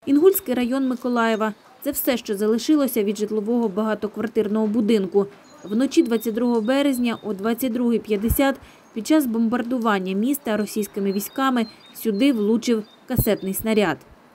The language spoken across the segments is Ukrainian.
Інгульський район Миколаєва – це все, що залишилося від житлового багатоквартирного будинку. Вночі 22 березня о 22:50 під час бомбардування міста російськими військами сюди влучив касетний снаряд.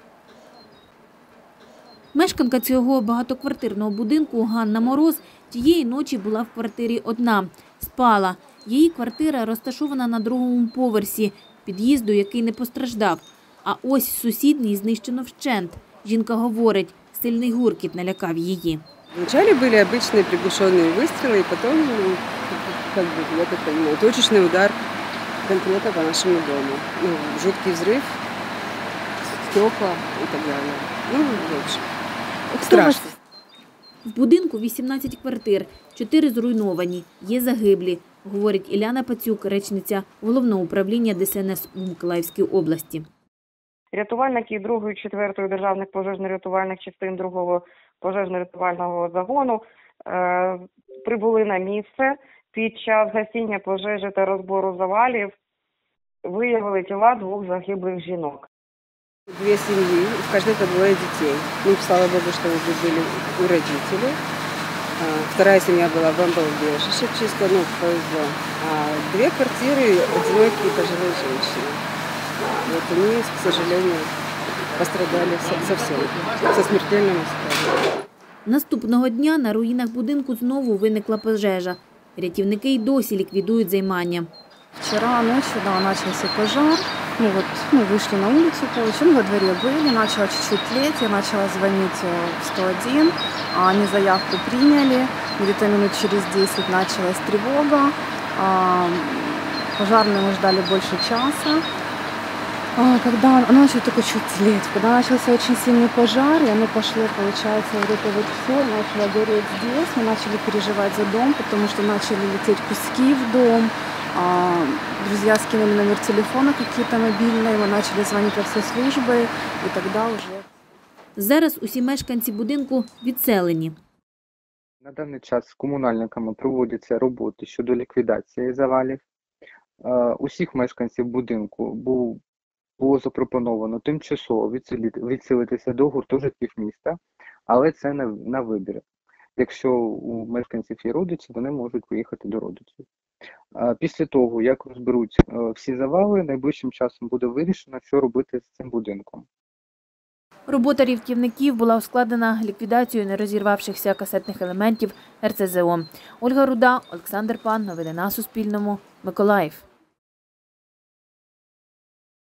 Мешканка цього багатоквартирного будинку Ганна Мороз тієї ночі була в квартирі одна. Спала. Її квартира розташована на другому поверсі, під'їзду, який не постраждав. А ось сусідній знищено вщент. Жінка говорить, сильний гуркіт налякав її. Вначале были обычные приглушенные выстрелы, и потом, я так понимаю, точечный удар конкретно по нашему дому. Жуткий взрыв, стекла и так далее. В общем, страшно. В будинку 18 квартир, 4 зруйновані, є загиблі, говорить Іляна Пацюк, речниця Головного управління ДСНС у Миколаївській області. Рятувальники 2-ї, 4-ї державних пожежно-рятувальних частин 2-го пожежно-рятувального загону прибули на місце. Під час гасіння пожежі та розбору завалів виявили тіла 2 загиблих жінок. 2 семьи, в каждой по 2 детей. Слава Богу, что уже были у родителей. Вторая семья была в бомбоубежище, чисто, повезло. А 2 квартиры одинокие пожилые женщины. Вот они, к сожалению, пострадали совсем, со смертельным исходом. Наступного дня на руїнах будинку знову виникла пожежа. Рятівники й досі ліквідують займання. Вчера ночью, начался пожар. Мы вышли на улицу, во дворе были, начало чуть-чуть тлеть, я начала звонить в 101, они заявку приняли, где-то минут через 10 началась тревога, пожарные мы ждали больше часа. Когда начал только чуть тлеть, когда начался очень сильный пожар, и оно пошло, получается, вот это вот все, начало гореть здесь, мы начали переживать за дом, потому что начали лететь куски в дом. Друзья скинули номер телефона какие-то мобильные, мы начали звонить во все службы, и тогда уже... Зараз усі мешканці будинку відселені. На даний час з комунальниками проводяться роботи щодо ліквідації завалів. Усіх мешканців будинку було запропоновано тимчасово відселитися до гуртожитків міста, але це на вибір. Якщо у мешканців є родичі, вони можуть поїхати до родичів. Після того, як розберуть всі завали, найближчим часом буде вирішено, що робити з цим будинком. Робота рятівників була ускладнена ліквідацією нерозірвавшихся касетних елементів РСЗО. Ольга Руда, Олександр Пан. Новини на Суспільному. Миколаїв.